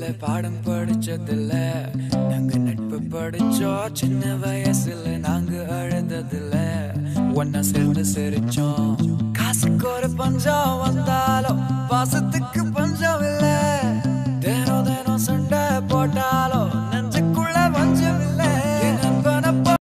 பாடம் படிச்சதில்ல நாங்க நட்பு படிச்சோம் சின்ன வயசுல நாங்க அழுததில்ல ஒன்னா சேர்ந்து சிரிச்சோம் காசுக்கு ஒரு பஞ்சம் வந்தாலும்